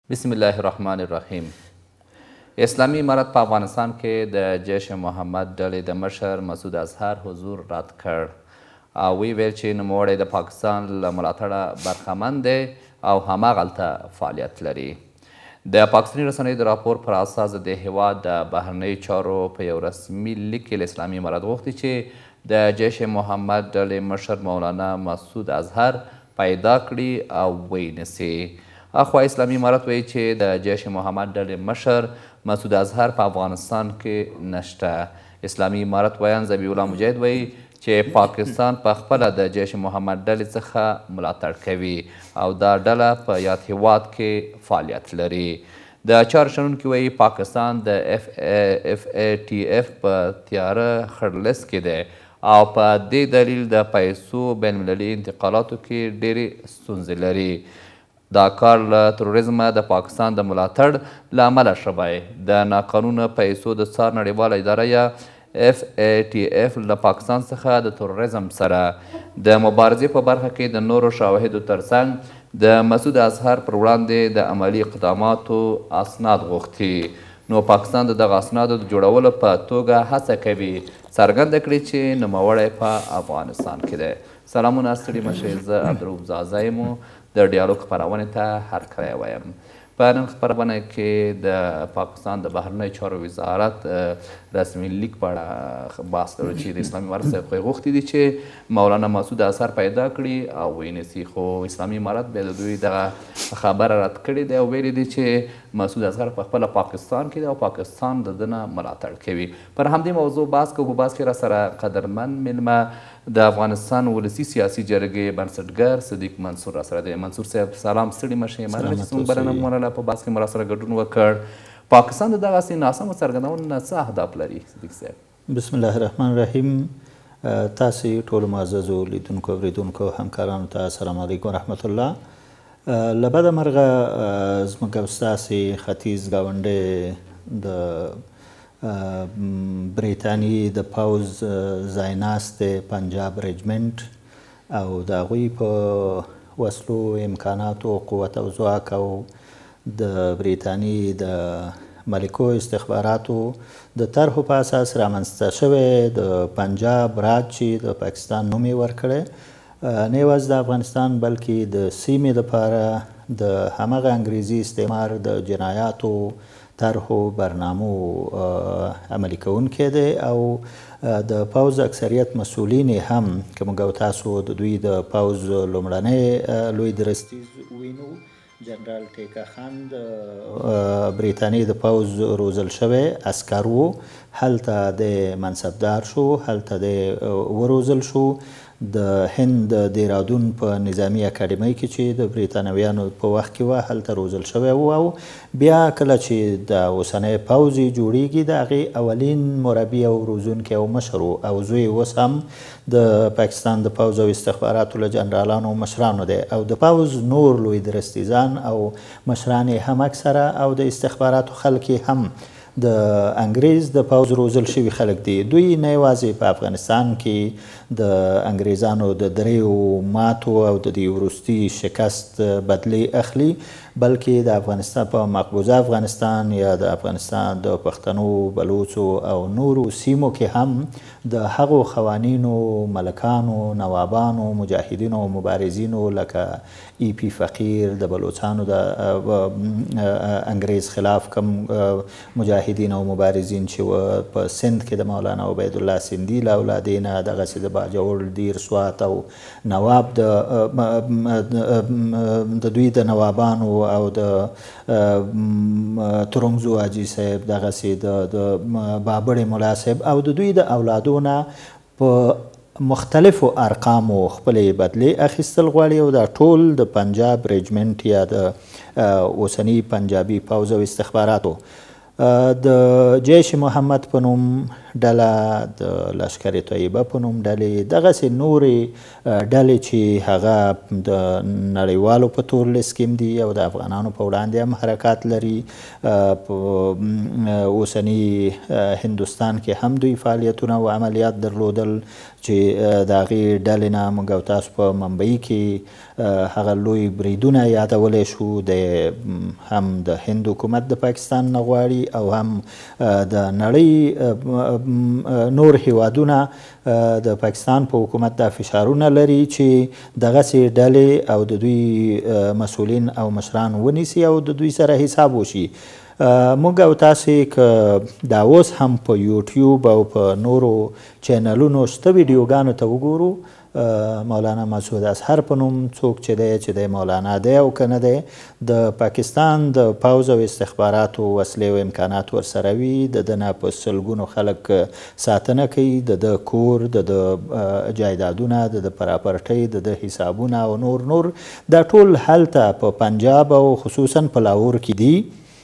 بسم الله الرحمن الرحیم. اسلامي امارت په افغانستان کې د جیش محمد ډلې د مشر مسعود اظهر حضور رد کړ او وی ویل چې نوموړی د پاکستان له ملاتړه برخمن دی او هماغلته فعالیت لري. د پاکستاني رسنیو د راپور پر اساس د هیواد د بهرنیو چارو په یو رسمي لیک کې له اسلامي امارت غوښتي چې د جیش محمد ډلې مشر مولانا مسعود اظهر پیدا کړي او وینسي. اخوا اسلامي امارت وایي چې د جیش محمد ډلې مشر مسعود اظهر په افغانستان کې نشته. اسلامي امارت ویان ذبیح الله مجاهد وایي چې پاکستان په خپله د جیش محمد ډلې څخه ملاتړ کوي او دا ډله په یاد هیواد کې فعالیت لري. د چارو شنونکي وایي پاکستان د FATF په تیاره خړ لیست کې دی او په دې دلیل د پیسو بین المللي انتقالاتو کې ډېرې ستونزې لري. دا کار له تروریزمه د پاکستان د ملاتړ له امله شوی. د ناقانونه پیسو د څار نړیواله اداره یا FATF له پاکستان څخه د تروریزم سره د مبارزې په برخه کې د نورو شواهدو ترڅنګ د مسعود اظهر پر وړاندې د عملي اقداماتو اسناد غوښتي. نو پاکستان د دغه اسنادو د جوړولو په توګه هڅه کوي څرګنده کړي چې نوموړی په افغانستان کې دی. سلامونه ستړي مشئ، زه عبدالرؤف زازا یم د ډیالوګ خپرونې ته هرکلی وایم. په نن خپرونه کې د پاکستان د بهرنیو چارو وزارت رسمي لیک په اړه بحث کوو چې د اسلامي امارت صاحب غوښتي دي چې مولانا مسعود اظهر پیدا کړي او وینسي، خو اسلامي امارت بیا د دوی دغه خبره رد کړې ده او ویلي دي چې مسعود اظهر په خپله پاکستان کې دی او پاکستان د ده نه ملاتړ کوي. پر همدې موضوع بحث کوو. په بحث کې راسره قدرمن میلمه د افغانستان ولسي سیاسي جرګې بنسټګر صدیق منصور راسره دی. منصور صاحب سلام، ستړي مشئ. مننه چې زموږ بلنه ومنله، په بحث کې مو راسره ګډون وکړ. پاکستان د دغسې ناسمو څرګندونو نه څه اهداف لري صدیق صاحب؟ بسم الله الرحمن الرحیم. تاسې ټولو معززو لیدونکو اوریدونکو همکارانو ته السلام علیکم ورحمت الله. له بده مرغه زموږ او ستاسې ختیځ ګاونډی د بریتانیې د پوځ ځایناست پنجاب رجمنټ او د هغوی په وسلو، امکاناتو، قوت او ځواک او د بریتانیې د ملکو استخباراتو د طرحو په اساس رامنځته شوی د پنجاب راج چې د پاکستان نوم یې ورکړی، نه یوازې د افغانستان بلکې د سیمې لپاره د همغه انګریزي استعمار د جنایاتو طرحو برنامو عملي کوونکی دی او د پوځ اکثریت مسؤلین هم که موږ او تاسو د دوی د پوځ لومړنی لوی درستیز وینو، جنرال ټیکا خان د بریتانیې د پوځ روزل شوی عسکر و، هلته د منصبدار شو، هلته د وروزل شو. د هند د دیرادون په نظامی اکاډمۍ کې چې د بریتانویانو په وخت کې وه هلته روزل شوی و او بیا کله چې د اوسنی پوځ جوړیږي د هغې اولین مربي او روزونکی او مشر او زوی اوس هم د پاکستان د پوځ او استخباراتو له جنرالانو مشرانو دی او د پوځ نور لوی درستیزان او مشران هم اکثره او د استخباراتو خلک هم د انګریز د پوځ روزل شوي خلک دي. دوی نه یوازې په افغانستان کې د انګریزانو د دریو ماتو او د دې وروستي شکست بدلې اخلي، بلکې د افغانستان په مقبوضه افغانستان یا د افغانستان د پښتنو، بلوچو او نورو سیمو کې هم د هغو قوانینو، ملکانو، نوابانو، مجاهدینو او مبارزینو لکه ای پی فقیر، د بلوچانو د انګریز خلاف کم مجاهدین او مبارزین چې په سند کې د مولانا عبید الله سندي له اولادینه دغسې د باجوړ، دیر، سوات او نواب د دوی د نوابانو او د ترنګزو حاجي صاحب، دغسې د بابړې ملا صاحب او د دوی د اولادونه په مختلفو ارقامو خپلې بدلې اخیستل غواړي او دا ټول د پنجاب رجمنټ یا د اوسني پنجابي پوځ او استخباراتو د جیش محمد په نوم ډله، د لشکر طیبه په نوم ډلې، دغسې نورې ډلې چې هغه د نړیوالو په تور لیست کې هم دي او د افغانانو په وړاندې هم حرکات لري. په اوسني هندوستان کې هم دوی فعالیتونه او عملیات درلودل چې د هغې ډلې نه موږ او تاسو په ممبئی کې هغه لوی بریدونه یادولی شو هم د هند حکومت د پاکستان نه غواړي او هم د نړۍ نور هیوادونه د پاکستان په حکومت دا فشارونه لري چې دغسې ډلې او د دوی مسؤلین او مشران ونیسي او د دوی سره حساب وشي. موږ او تاسې که دا اوس هم په یوټیوب او په نورو چینلونو شته ویډیوګانو ته وګورو، مولانا مسعود اظهر په نوم څوک چې دی مولانا دی او که نه دی، د پاکستان د پوځ او استخباراتو وسلې او امکانات ورسره وي، د ده نه په سلګونو خلک ساتنه کوي، د ده کور، د ده جایدادونه، د ده پراپرټۍ، د ده حسابونه او نور دا ټول هلته په پنجاب او خصوصا په لاهور کې دي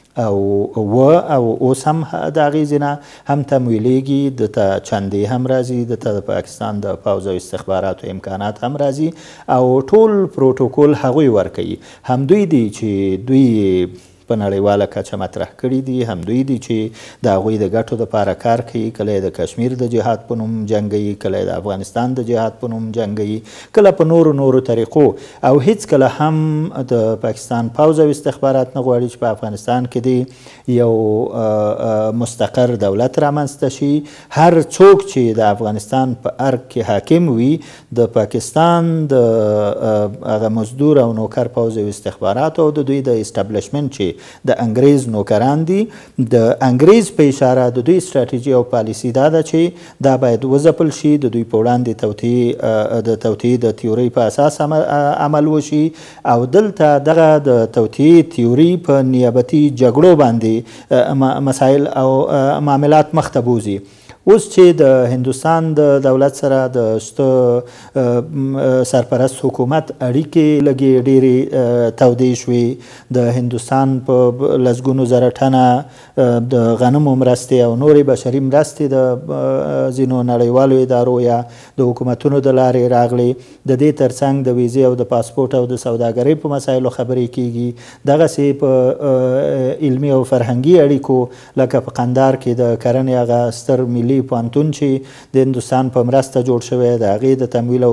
او اوس هم د هغې ځینه هم تمویلیږي، دته چندې هم راځي، دته د پاکستان د پوځ او استخباراتو امکانات هم راځي او ټول پروتوکول هغوی ورکوي. همدوی دي چې دوی په نړیواله کچه مطرح کړي دي، همدوی دي چې د هغوی د ګټو دپاره کار کوي، کله د کشمیر د جهاد په نوم جنګوي، کله د افغانستان د جهاد په نوم جنګوي، کله په نورو طریقو، او هیڅکله هم د پاکستان پوځ او استخبارات نه غواړي چې په افغانستان کې دی یو مستقر دولت رامنځته شي. هر څوک چې د افغانستان په ارګ کې حاکم وي، د پاکستان د هغه مزدور او نوکر پوځ او استخبارات او د دوی د اسټابلیشمنټ چې د انګریز نوکران دي، د انګریز په اشاره د دوی ستراتیژي او پالیسي دا ده چې دا باید وځپل شي، د دوی په وړاندې د توطیې د تیورۍ په اساس عمل وشي او دلته دغه د توطیې تیوري په نیابتي جګړو باندې مسایل او معاملات مخ ته بوځي. اوس چې د هندوستان د دولت سره د شته سرپرست حکومت اړیکې لږې ډېرې تودې شوې، د هندوستان په لسګونو زره ټنه د غنمو مرستې او نورې بشري مرستې د ځینو نړیوالو ادارو یا د حکومتونو د لارې راغلې، د دې ترڅنګ د ویزې او د پاسپورټ او د سوداګرۍ په مسایلو خبرې کیږي. دغسې په علمي او فرهنګي اړیکو لکه په قندار کې د کرنې هغه ستر ملي پوهنتون چې د هندوستان په مرسته جوړ شوی، د هغې د تمویل او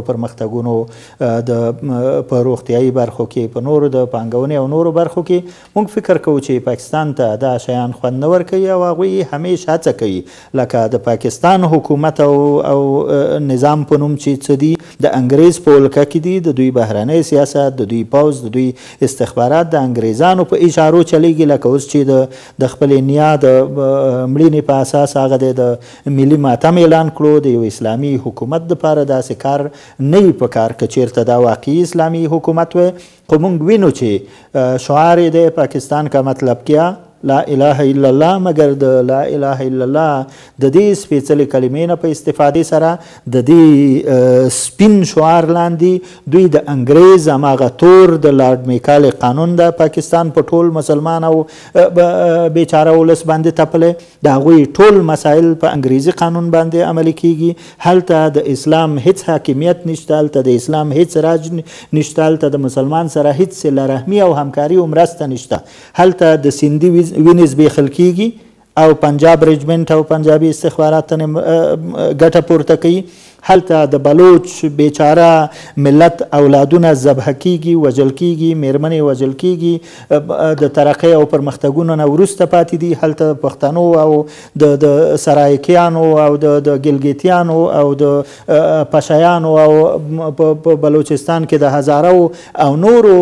پرمختګونو په روغتیایي برخو کې، په نورو د پانګونې او نورو برخو کې موږ فکر کوو چې پاکستان ته دا شیان خوند نه ورکوي او هغوی همیشه هڅه کوي لکه د پاکستان حکومت او نظام په نوم چې څه دي د انګریز په ولکه کې دي، د دوی بهرنی سیاست، د دوی پوځ، د دوی استخبارات د انګریزانو په اشارو چلیږي. لکه اوس چې د خپلې نیا د مړینې په اساس هغه د ملي ماتم اعلان کړو، د یو اسلامي حکومت دپاره داسې کار نه وي په کار، که چېرته دا واقعي اسلامي حکومت وی. خو موږ وینو چې شعار یې د پاکستان کا مطلب کیا لا اله الا الله، مګر د لا اله الا الله د دې سپېڅلې کلمې نه په استفادې سره د دې سپین شعار لاندې دوی د انګریز هماغه تور د لارډ میکالې قانون د پاکستان په ټول مسلمان او بیچاره ولس باندې تپلی، د هغوی ټول مسایل په انګریزي قانون باندې عملي کیږي. هلته د اسلام هیڅ حاکمیت نشته، هلته د اسلام هیڅ راج نشته، هلته د مسلمان سره هیڅ صله رحمي او همکاري او مرسته نشته. هلته د سیندي وینې زبېښل کیږي او پنجاب رجمنټ او پنجابي استخبارات ګټه پورته کوي. هلته د بلوچ بیچاره ملت اولادونه ذبح کیږي، وژل کیږي، میرمنې وژل کیږي، د ترقۍ او پرمختګونو نه وروسته پاتې دي. هلته پښتنو او د سرایکیانو او د ګلګیتیانو او د پشایانو او په بلوچستان کې د هزارو او نورو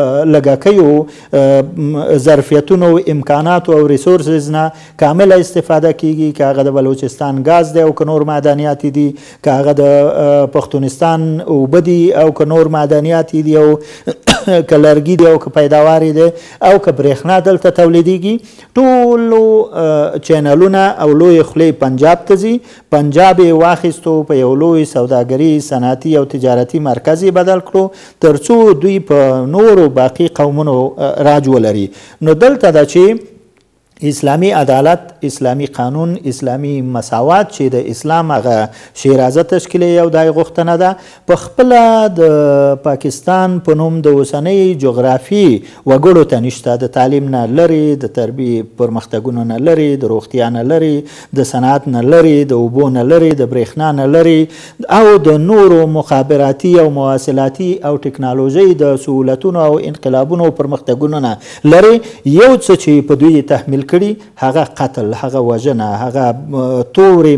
لږکیو ظرفیتونو امکاناتو او ریسورسز نه کامله استفاده کیږي، که هغه د بلوچستان ګاز دی او که نور معدنیات دي، که هغه د پښتونستان اوبه دي او که نور معدنیات دي او که لرګي دي او که پیداوار دي او که برېښنا دلته تولیدیږي. ټولو چینلونه او لوی خولې پنجاب ته ځي. پنجاب یې واخیستو، په یو لوی سوداګري، صنعتي او تجارتي مرکز یې بدل کړو تر څو دوی په نورو باقي قومونو راج ولري. نو دلته ده چې اسلامي عدالت، اسلامي قانون، اسلامي مساوات چې د اسلام هغه شیرازه تشکیلوي او دا یې غوښتنه ده. په خپله د پاکستان په نوم د اوسنۍ جغرافي وګړو ته نشته، د تعلیم نه لرې، د تربیې پرمختګونو نه لرې، د روغتیا نه لرې، د صنعت نه لرې، د اوبو نه لرې، د برېښنا نه لرې او د نورو مخابراتي او مواصلاتي او ټکنالوژۍ د سهولتونو او انقلابونو او پرمختګونو نه لرې. یو څه چې په دوی تحمیل کړي هغه قتل، هغه وژنه، هغه تورې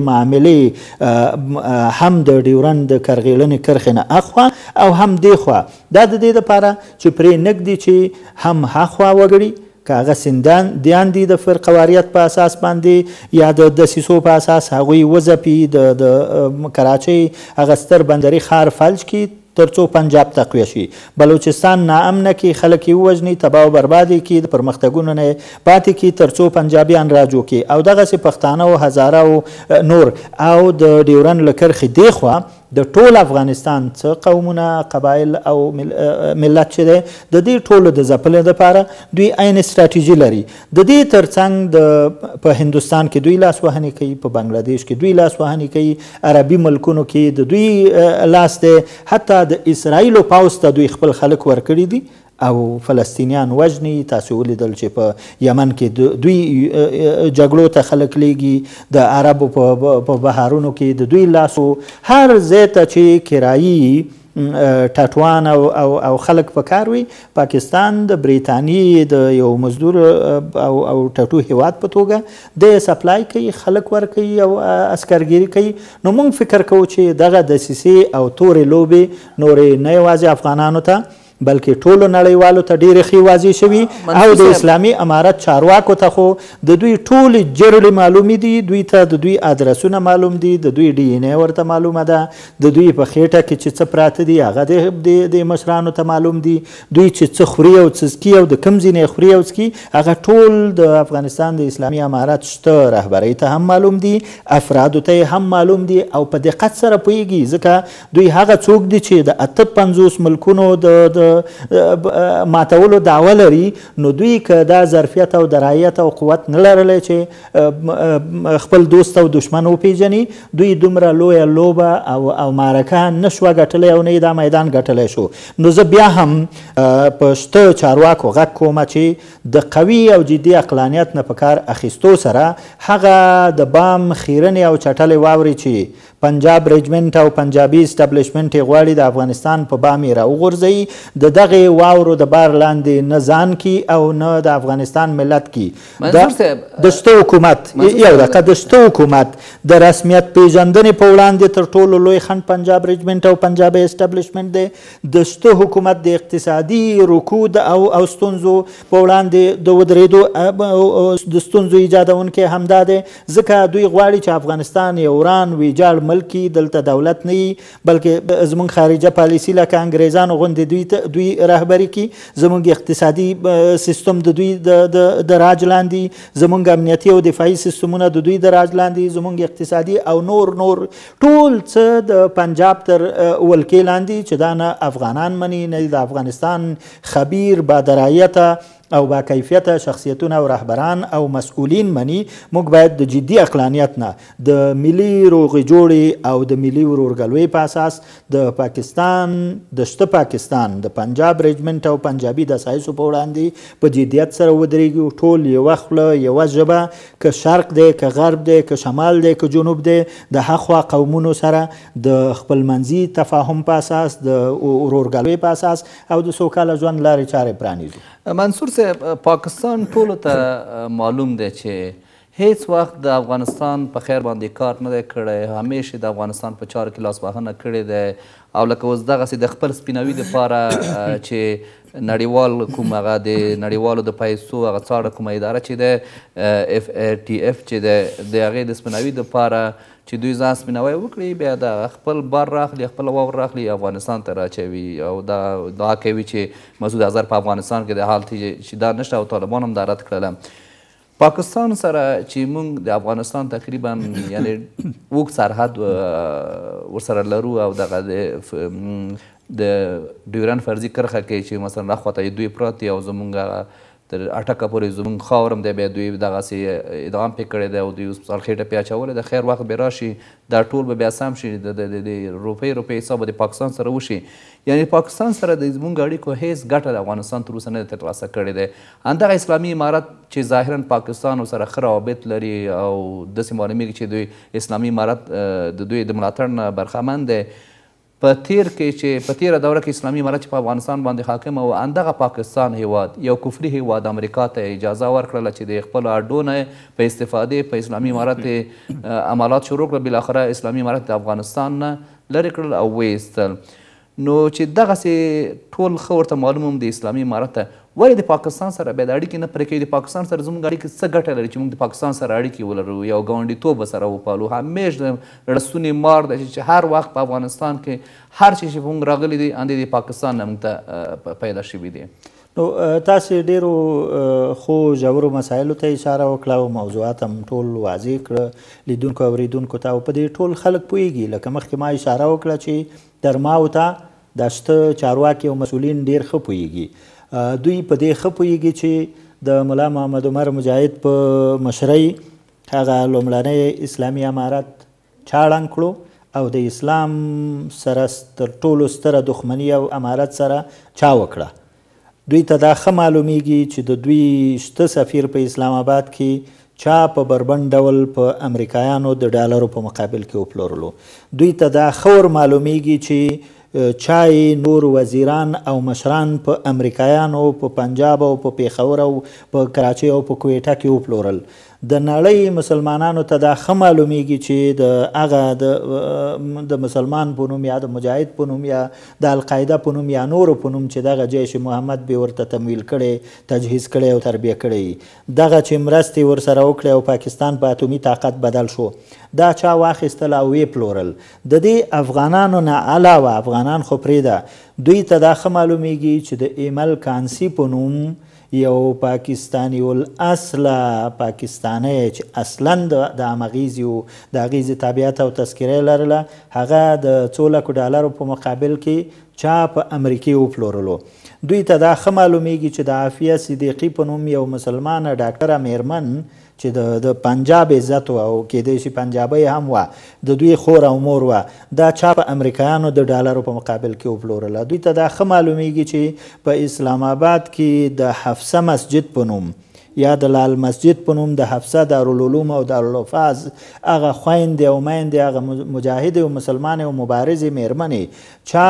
معاملې هم د ډیورند د کرغېړنې کرښې نه اخوا او هم دې خوا. دا د دې دپاره چې پرې نږدي چې هم هاخوا وګړي که هغه سندیان دي د فرقواریت په اساس باندې یا د دسیسو په اساس هغوی وځپي، د کراچۍ هغه ستر بندري ښار فلج کړي ترڅو پنجاب تقویه شي، بلوچستان ناامنه کړي، خلک یې ووژني، تباه او برباد یې کړي، د پرمختګونو نه پاتې کړي ترڅو پنجابیان راجو کړي او دغسې پښتانه او هزاره او نور او د ډیورند له کرښې دې خوا د ټول افغانستان څه قومونه، قبایل او ملت چې دی د دې ټولو د ځپلو دپاره دوی عین استراتیژي لري. د دې ترڅنګ په هندوستان کې دوی لاسوهنې کوي، په بنګلادیش کې دوی لاسوهنې کوي، عربي ملکونو کې د دوی لاس دی، حتی د اسرائیلو پوځ ته دوی خپل خلک ورکړي دي او فلسطینیان وژني. تاسو ولیدل چې په یمن کې دوی جګړو ته خلک لیږي، د عربو په بهارونو کې د دوی لاسو هر ځای ته چې کرایي ټاټوان او خلک په کار وي، پاکستان د بریتانیې د یو مزدور او ټاټو هیواد په توګه د سپلای کوي، خلک ورکوي او عسکرګیري کوي. نو موږ فکر کوو چې دغه دسیسې او تورې لوبې نورې نه یوازې افغانانو ته بلکې ټولو نړیوالو ته ډېرې ښې واضح شوي او د اسلامي امارت چارواکو ته خو د دوی ټولې جرړې معلومې دي، دوی ته د دوی ادرسونه معلوم دي، د دوی ډي ان اے ورته معلومه ده، د دوی په خېټه کې چې څه پراته دي هغه د مشرانو ته معلوم دي، دوی چې څه خوري او څه څکي او د کوم ځای نه خوري او څکي هغه ټول د افغانستان د اسلامي امارت شته رهبرۍ ته هم معلوم دي، افرادو ته هم معلوم دي او په دقت سره پوهیږي، ځکه دوی هغه څوک دي چې د 58 ملکونو د ماتولو دعوه لري. نو دوی که دا ظرفیت او درایت او قوت نه لرلی چې خپل دوست او دشمن وپیژني، دوی دومره لویه لوبه او معرکه نه شوه ګټلی او نه یې دا میدان ګټلی شو. نو زه بیا هم په شته چارواکو غږ کومه چې د قوي او جدي عقلانیت نه په کار اخیستو سره هغه د بام خیرنې او چټلې واورې چې پنجاب رجمنټ او پنجابي اسټابلیشمنټ یې غواړي د افغانستان په بام یې راوغورځوي، د دغې واورو د بار لاندې نه ځان کی او نه د افغانستان ملت کی. د شته حکومت یو دقیقه د شته حکومت د رسمیت پیژندنې په وړاندې تر ټولو لوی خنډ پنجاب رجمنټ او پنجابي اسټابلیشمنټ دی. د شته حکومت د اقتصادي رکود او ستونزو په وړاندې د ودرېدو د ستونزو ایجادونکی همدا دی، ځکه دوی غواړي چې افغانستان یو وران ویجاړ ملک دلته دولت نه وي، بلکې زموږ خارجه پالیسي لکه انګریزانو غوندې دوی رهبري کی، زموږ اقتصادي سیستم د دوی د راج لاندې، زموږ امنیتي او دفاعي سیستمونه د دوی د راج لاندې، زموږ اقتصادي او نور ټول څه د پنجاب تر ولکې لاندې چې دا نه افغانان مني نه د افغانستان خبیر بادرایته او با کیفیته شخصیتونه او رهبران او مسئولین مني. موږ باید د جدي عقلانیت نه د ملي روغې جوړې او د ملي ورورګلوۍ په اساس د پاکستان د شته پاکستان د پنجاب رجمنټ او پنجابي د اسایسو په وړاندې په جدیت سره ودرېږي، ټول یوه خوله یوه ژبه، که شرق دی که غرب دی که شمال دی که جنوب دی، د هخوا قومونو سره د خپلمنځي تفاهم په اساس د ورورګلوۍ په اساس او د سوکاله ژوند لارې چارې پرانیزو. منصور صاحب، پاکستان ټولو ته معلوم دی چې هیڅ وخت د افغانستان په خیر باندې کار نه دی کړی، همیشه د افغانستان په چارو کې لاسوهنه کړې ده او لکه اوس دغسې د خپل سپینوي دپاره چې نړیوال کوم هغه د نړیوالو د پیسو هغه څاړه کومه اداره چې ده FATF چې ده د هغې د سپینوي دپاره چې دوی ځان سپینوی وکړي، بیا د خپل بار راخلي، خپل واور راخلي، افغانستان ته راچوي او دا دعا کوي چې مسعود اظهر په افغانستان کې د حال چې دا نشته او طالبان هم دا رد کړله. پاکستان سره چې موږ د افغانستان تقریبا یعنی اوږد سرحد ورسره لرو او دغه د ډیورند فرضي کرښه کې چې مثلا اخواته دوی پراته او زموږ تر اټکه پورې زموږ خاور هم دی بیا دوی دغسې ادغام پې کړی دی او دوی هسپتال خېټه پې اچولی د خیر وخت به راشي دا ټول به بیا سم شي د روپۍ حساب د پاکستان سره وشي یعنې پاکستان سره د زموږ اړیکو هېڅ ګټه د افغانستان تر اوسه نه ده ترلاسه کړې دی همدغه اسلامي امارت چې ظاهرا پاکستان سره ښه روابط لري او داسې معلومیږي چې دوی اسلامي امارت د دوی د ملاتړ نه برخمن دی په تیره دوره کې اسلامي امارت چې په افغانستان باندې حاکم او همدغه پاکستان هیواد یو کفري هیواد امریکا ته اجازه ورکړله چې د خپلو اډو نه په استفادې په اسلامي امارت عملات شروع کړل بالاخره اسلامي امارت د افغانستان نه لرې کړل او ویستل نو چې دغسې ټول ښه ورته معلوم هم د اسلامي امارت ته ولې د پاکستان سره بیا د اړیکې نه پرې کوي د پاکستان سره زموږ اړیکې څه ګټه لري چې موږ د پاکستان سره اړیکې ولرو یو ګاونډیتوب به سره وپالو همیش د رسونې مار ده چې هر وخت په افغانستان کې هر څه چې موږ راغلي دي اندې د پاکستان نه موږ ته پیدا شوي دي نو تاسې ډېرو خو ژورو مسایلو ته اشاره وکړه او موضوعات هم ټول واضح کړه لیدونکو او اورېدونکو ته او په دې ټول خلک پوهېږي لکه مخکې ما اشاره وکړه چې تر ما او ته دا شته چارواکي او مسؤلین ډېر ښه پوهېږي دوی په دې ښه پوهېږي چې د ملا محمد عمر مجاهد په مشرۍ هغه لومړنی اسلامي امارت چا ړنګ کړو او د اسلام سره تر ټولو ستره دښمني او امارت سره چا وکړه دوی ته دا ښه معلومیږي چې د دوی شته سفیر په اسلام آباد کې چا په بربند ډول په امریکایانو د ډالرو په مقابل کې وپلورلو دوی ته دا ښه ور معلومیږي چې چای نور وزیران او مشران په امریکایانو په پنجاب او په پیښور او په کراچۍ او په کویټه کې وپلورل د نړۍ مسلمانانو ته دا ښه معلومیږي چې د هغه د مسلمان په نوم یا د مجاهد په نوم یا د القاعده په نوم یا نورو په نوم چې دغه جیش محمد به ورته تمویل کړی تجهیز کړی او تربیه کړی دغه چې مرستې ورسره وکړي او پاکستان په اتومي طاقت بدل شو دا چا واخیستل او ویې پلورل د دې افغانانو نه علاوه افغانان خو پرېږده دوی ته دا ښه معلومیږي چې د ایمل کانسي په نوم یو پاکستانی الاصله پاکستانی چې اصلا د همغیزې و د هغیزې تابعیت او تذکره یې لرله هغه د څو لکو ډالرو په مقابل کې چا په امریکې وپلورلو دوی ته دا ښه معلومیږي چې د عافیه صدیقي په نوم یو مسلمانه ډاکټره میرمن چې د پنجاب عزت او کېدای شي پنجابۍ هم وه د دوی خور او مور وه دا چا په امریکایانو د ډالرو په مقابل کې وپلورله دوی ته دا ښه معلومیږي چې په اسلام آباد کې د حفصه مسجد په نوم یا د لال مسجد په نوم د حفصه دارالعلوم او دارالحفاظ هغه خویندې او میندې هغه مجاهدې او مسلمانې او مبارزې میرمنې چا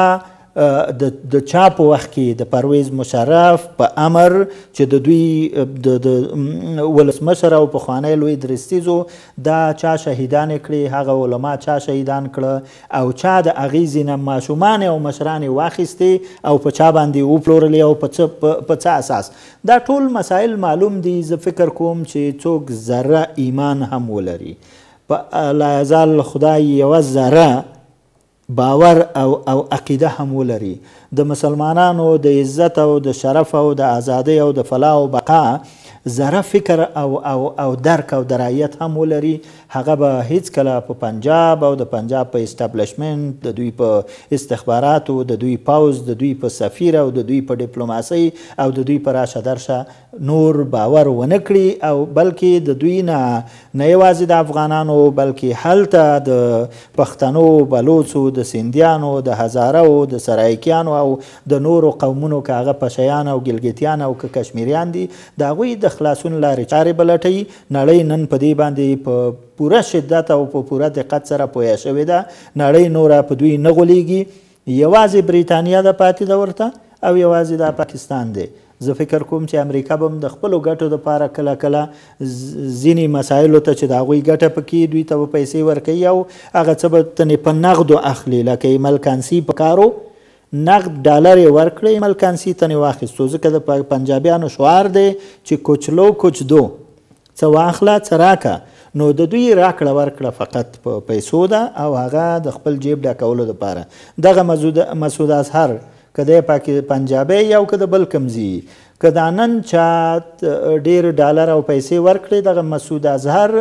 د چا په وخت کې د پرویز مشرف په امر چې د دوی د ولسمشر او پخوانی لوی درستیزو دا چا شهیدان کړي هغه علما چا شهیدان کړه او چا د هغې ځینې ماشومان او مشران واخیستې او په چا باندې وپلورلې او په څه اساس دا ټول مسایل معلوم دي زه فکر کوم چې څوک ذره ایمان هم ولري په لا یزال خدای یوه ذره باور او عقیده هم ولري د مسلمانانو د عزت او د شرف او د ازادۍ او د فلاح او بقا ذره فکر او درک او درایت هم ولري هغه به هیڅکله په پنجاب او د پنجاب په اسټابلیشمنټ د دوی په استخباراتو د دوی پوځ د دوی په سفیر او د دوی په ډیپلوماسۍ او د دوی په راشه درشه نور باور ونه کړي او بلکې د دوی نه یوازې د افغانانو بلکې هلته د پښتنو بلوڅو د سیندیانو د هزارو د سرایکیانو او د نورو قومونو که هغه پشیان او ګلګتیان او که کشمیریان دي د هغوی د خلاصون لارې چارې به لټوي نړۍ نن په دې باندې په پوره شدت او په پوره دقت سره پوهه شوې ده نړۍ نوره په دوی نه غولېږي یوازې بریتانیا ده پاتې ده ورته او یوازې دا پاکستان دی زه فکر کوم چې امریکا به هم د خپلو ګټو دپاره کله کله ځینې مسایلو ته چې د هغوی ګټه پکې دوی ته به پیسې ورکوي او هغه څه به تنې په نغدو اخلي لکه ایمل کانسي په کارو نقد ډالر یې ورکړی ایمل کانسي ته یې واخیستو ځکه د پنجابیانو شعار دی چې کچ لو کچ دو څه واخله څه راکه نو د دوی راکړه ورکړه فقط په پیسو ده او هغه د خپل جیب ډکولو دپاره دغه مسعود اظهر که دی پنجابی یا که د بل کوم ځي که دا نن چا ډېر ډالر او پیسې ورکړې دغه مسعود اظهر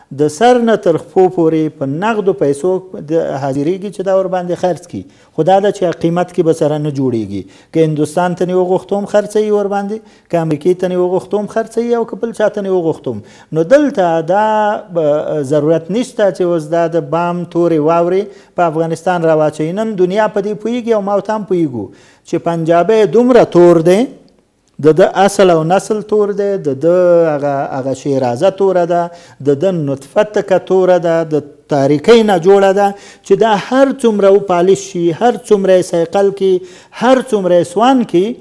د سر نه تر خپو پورې په نغدو پیسو حاضرېږي چې دا ورباندې خرڅ کړي، خو دا ده چې قیمت کې به سره نه جوړېږي. که هندوستان ته یې وغوښتو هم خرڅوي ورباندې، که امریکې ته یې وغوښتو هم خرڅوي، او که بل چا ته یې وغوښتو. نو دلته دا ضرورت نشته چې اوس دا د بام تورې واورې په افغانستان راواچوي. نن دنیا په دې پوهېږي او ما ورته هم پوهېږو چې پنجابی دومره تور دی، د اصل او نسل تور دی، د هغه شیرازه توره ده، د نطفه تکه توره ده، د تاریکۍ نه جوړه ده، چې دا هر څومره وپالش شي، هر څومره یې سایقل کړي، هر څومره یې سوان کړي،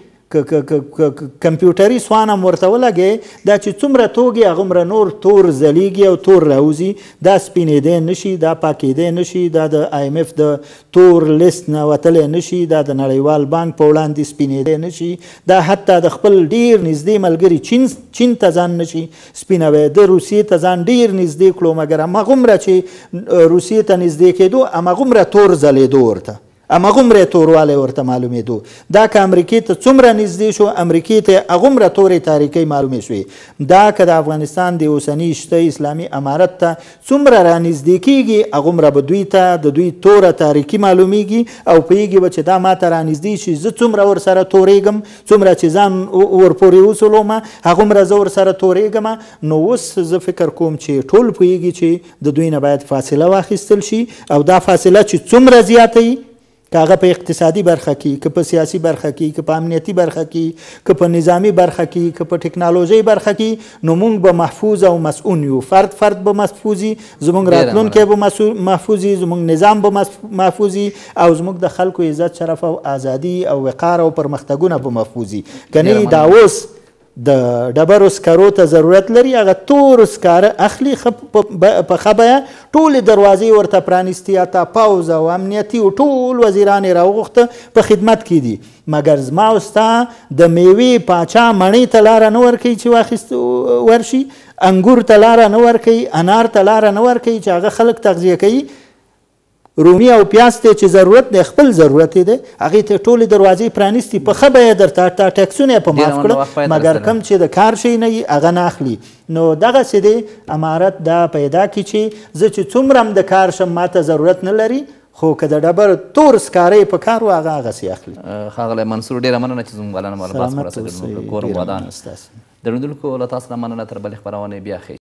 کمپیوټري سوان هم ورته ولګې، دا چې څومره توږي هغومره نور تور ځلیږي او تور راوځي. دا سپینېدی نشي، دا پاکېدی نشي، دا د IMF د تور لیست نه وتلی نشي، دا د نړیوال بانک په وړاندې سپینېدی نشي، دا حتی د خپل ډیر نږدې ملګري چین ته ځان نشي سپینوی. د روسیې ته ځان ډیر نږدې کړو، مګر هماغومره چې روسیې ته نږدې کېدو هماغومره تور ځلېدو ورته، هماغومره توروالی ورته معلومېدو. دا که امریکې ته څومره نږدې شو، امریکې ته هغومره تورې تاریکۍ معلومې شوې. دا که د افغانستان د اوسني شته اسلامي امارت ته څومره رانږدې کېږي، هغومره به دوی ته د دوی توره تاریکي معلومیږي او پوهېږي به چې دا ما ته رانږدې شي، زه څومره ورسره تورېږم، څومره چې ځان ورپورې وسولوم هغومره زه ورسره تورېږم. نو اوس زه فکر کوم چې ټول پوهېږي چې د دوی نه باید فاصله واخیستل شي، او دا فاصله چې څومره زیاته وي، که هغه په اقتصادي برخه کې، که په سیاسي برخه کې، که په امنیتي برخه کې، که په نظامي برخه کې، که په ټکنالوژۍ برخه کې، نو موږ به محفوظ او مسؤول یو. فرد به محفوظ وي، زموږ راتلونکی به محفوظ وي، زموږ نظام به محفوظ وي، او زموږ د خلکو عزت، شرف او ازادي او وقار او پرمختګونه به محفوظ وي. که نه دا اوس د ډبرو سکرو ته ضرورت لري، هغه تور سکاره اخلي په ښه بیه، ټولې دروازې ورته پرانیستي، حتی پوځ او امنیتي او ټول وزیران یې راوغوښته په خدمت کې دي. مګر زما او ستا د میوې پاچا مڼې ته لاره نه ورکوي چې واخیست ورشي، انګور ته لاره نه ورکوي، انار ته لاره نه ورکوي چې هغه خلک تغذیه کوي. رومي او پیاز ته چې ضرورت دی، خپل ضرورت دی، هغې ته ټولې دروازې پرانیستي، په ښه بیه درته ټیکسونه یې په معاف کړه، مګر کم چې د کار شی نه وي هغه نه اخلي. نو دغسې دی امارت دا پیدا کړي چې زه چې څومره هم د کار شم ما ته ضرورت نه لري، خو که د ډبرو تور سکاره یې په کار و هغه هغسې اخلي. ښاغلی منصور، ډېره مننه چې زموږ بلنه مالباس ورسېدل. کور ودان. د لیدونکو له تاسو نه مننه، تر بلې خپرونې بیا ښې